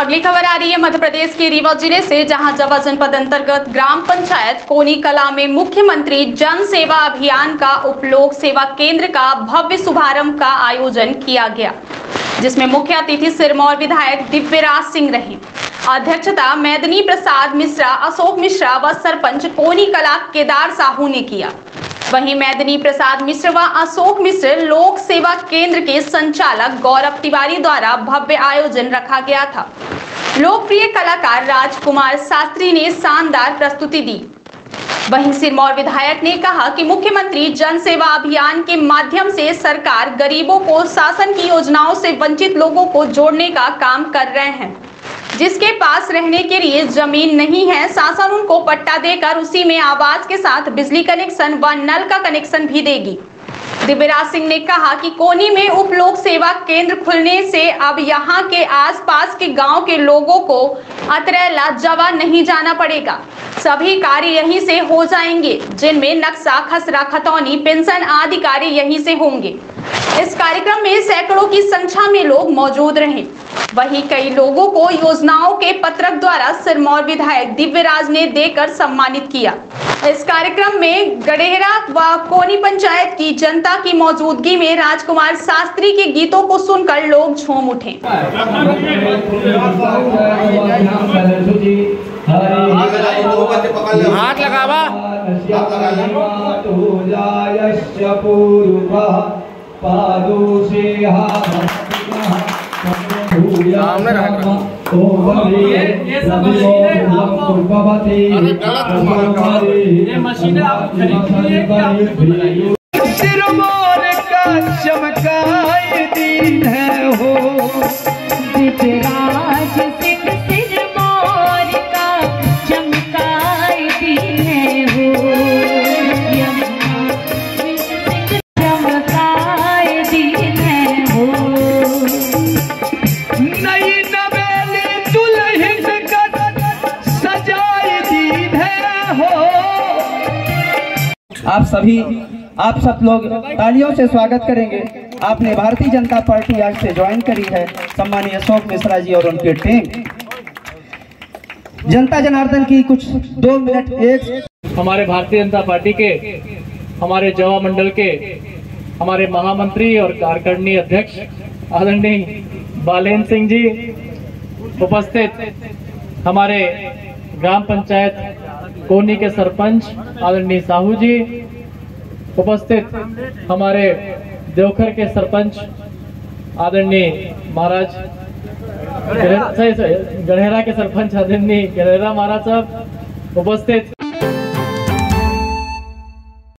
अगली खबर आ रही है मध्य प्रदेश के रीवा जिले से, जहां जवा जनपद अंतर्गत ग्राम पंचायत कोनी कला में मुख्यमंत्री जन सेवा अभियान का उपलोक सेवा केंद्र का भव्य शुभारंभ का आयोजन किया गया, जिसमें मुख्य अतिथि सिरमौर विधायक दिव्यराज सिंह रहे। अध्यक्षता मेदनी प्रसाद मिश्रा, अशोक मिश्रा व सरपंच कोनी कला केदार साहू ने किया। वहीं मेदनी प्रसाद मिश्र व अशोक मिश्र लोक सेवा केंद्र के संचालक गौरव तिवारी द्वारा भव्य आयोजन रखा गया था। लोकप्रिय कलाकार राजकुमार शास्त्री ने शानदार प्रस्तुति दी। वहीं सिरमौर विधायक ने कहा कि मुख्यमंत्री जन सेवा अभियान के माध्यम से सरकार गरीबों को शासन की योजनाओं से वंचित लोगों को जोड़ने का काम कर रहे हैं। जिसके पास रहने के लिए जमीन नहीं है, शासन उनको पट्टा देकर उसी में आवास के साथ बिजली कनेक्शन व नल का कनेक्शन भी देगी। दिव्यराज सिंह ने कहा कि कोनी में उप लोक सेवा केंद्र खुलने से अब यहां के आसपास के गांव के लोगों को अतरेला जवा नहीं जाना पड़ेगा। सभी कार्य यहीं से हो जाएंगे, जिनमें नक्शा, खसरा, खतौनी, पेंशन आदि कार्य यहीं से होंगे। इस कार्यक्रम में सैकड़ों की संख्या में लोग मौजूद रहे। वहीं कई लोगों को योजनाओं के पत्रक द्वारा सिरमौर विधायक दिव्यराज ने देकर सम्मानित किया। इस कार्यक्रम में गडेहरा व कोनी पंचायत की जनता की मौजूदगी में राजकुमार शास्त्री के गीतों को सुनकर लोग झूम उठे। हाथ लगावा सामने ये मशीनें आप खरीदिए। सिरमौर का चमकाए दिन है हो, दिव्यराज सिंह सिरमौर का चमकाए दिन है हो, चमकाए दिन है हो। नई नवेली दुल्हन का सजाए दिन है हो। आप सब लोग तालियों से स्वागत करेंगे। आपने भारतीय जनता पार्टी आज से ज्वाइन करी है, सम्मानीय अशोक मिश्रा जी और उनकी टीम। जनता जनार्दन की कुछ 2 मिनट एक हमारे भारतीय जनता पार्टी के हमारे जवा मंडल के हमारे महामंत्री और कार्यकारिणी अध्यक्ष आदरणीय बालेन्द्र सिंह जी उपस्थित, हमारे ग्राम पंचायत कोनी के सरपंच आदरणीय साहू जी उपस्थित, हमारे देवखर के सरपंच आदरणीय महाराज गढ़ेरा के सरपंच आदरणीय गढ़ेरा महाराज साहब उपस्थित।